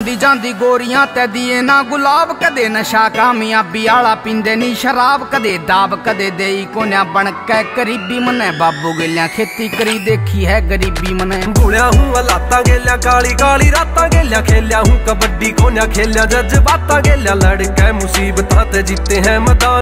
आंदी जांदी गोरियां ते दिए ना गुलाब, कदे नशा कामयाबी आला पींदे नी शराब, कदे दाब कदे देई कोन्या बन के करीबी मने। बाबू गेलिया खेती करी देखी है गरीबी मने। घुलिया हूँ लाता गेलिया काली काली राता गेलिया, खेलिया हूँ कबड्डी कोन्या खेलिया जज्बाता गेलिया, लड़के मुसीबत ते जीते हैं मैदान।